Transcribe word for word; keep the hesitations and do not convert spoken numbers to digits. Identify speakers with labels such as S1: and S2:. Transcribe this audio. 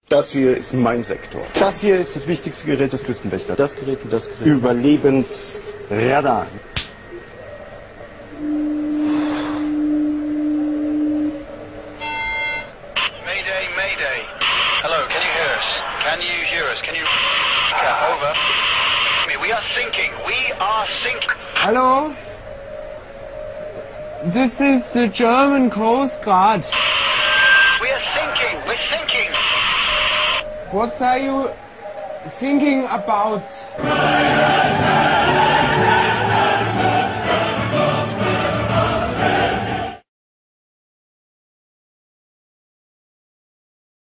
S1: Das hier ist mein Sektor.
S2: Das hier ist das wichtigste Gerät des Küstenwächters. Das Gerät und das Gerät.
S1: Überlebensradar.
S3: Mayday, Mayday. Hello, can you hear us? Can you hear us? Can you... Over. We are sinking. We are sinking.
S4: Hello? This is the German Coast Guard.
S3: We are sinking. We're sinking.
S4: What are you thinking about?